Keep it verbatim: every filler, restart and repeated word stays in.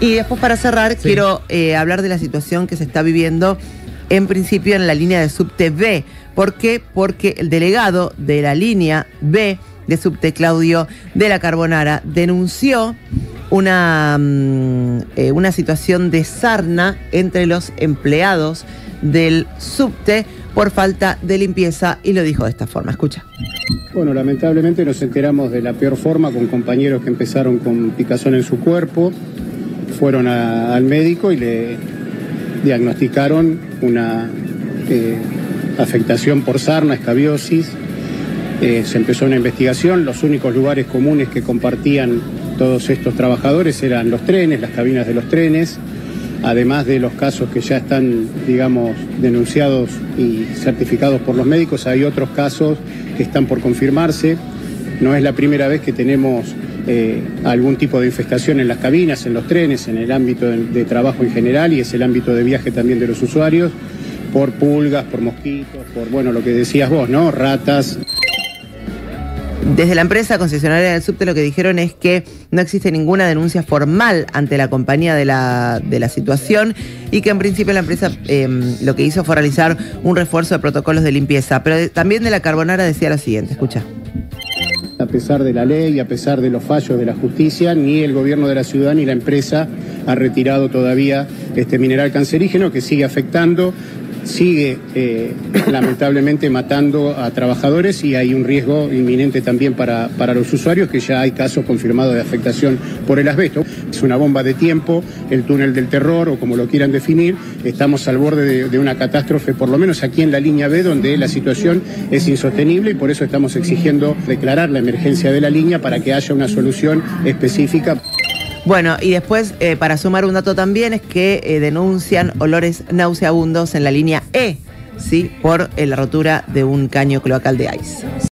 Y después, para cerrar, sí. quiero eh, hablar de la situación que se está viviendo en principio en la línea de subte B. ¿Por qué? Porque el delegado de la línea B de subte, Claudio de la Carbonara, denunció una, eh, una situación de sarna entre los empleados del subte por falta de limpieza, y lo dijo de esta forma. Escucha. Bueno, lamentablemente nos enteramos de la peor forma, con compañeros que empezaron con picazón en su cuerpo, fueron a, al médico y le diagnosticaron una eh, afectación por sarna, escabiosis. Eh, se empezó una investigación. Los únicos lugares comunes que compartían todos estos trabajadores eran los trenes, las cabinas de los trenes, además de los casos que ya están, digamos, denunciados y certificados por los médicos. Hay otros casos que están por confirmarse. No es la primera vez que tenemos eh, algún tipo de infestación en las cabinas, en los trenes, en el ámbito de, de trabajo en general, y es el ámbito de viaje también de los usuarios, por pulgas, por mosquitos, por, bueno, lo que decías vos, ¿no? Ratas. Desde la empresa concesionaria del subte lo que dijeron es que no existe ninguna denuncia formal ante la compañía de la, de la situación, y que en principio la empresa eh, lo que hizo fue realizar un refuerzo de protocolos de limpieza. Pero de, también de la Carbonara decía lo siguiente, escucha. A pesar de la ley, a pesar de los fallos de la justicia, ni el gobierno de la ciudad ni la empresa ha retirado todavía este mineral cancerígeno que sigue afectando, sigue eh, lamentablemente matando a trabajadores, y hay un riesgo inminente también para, para los usuarios, que ya hay casos confirmados de afectación por el asbesto. Es una bomba de tiempo, el túnel del terror, o como lo quieran definir. Estamos al borde de, de una catástrofe, por lo menos aquí en la línea B, donde la situación es insostenible, y por eso estamos exigiendo declarar la emergencia de la línea para que haya una solución específica. Bueno, y después, eh, para sumar un dato también, es que eh, denuncian olores nauseabundos en la línea E, ¿sí? Por eh, la rotura de un caño cloacal de I C E.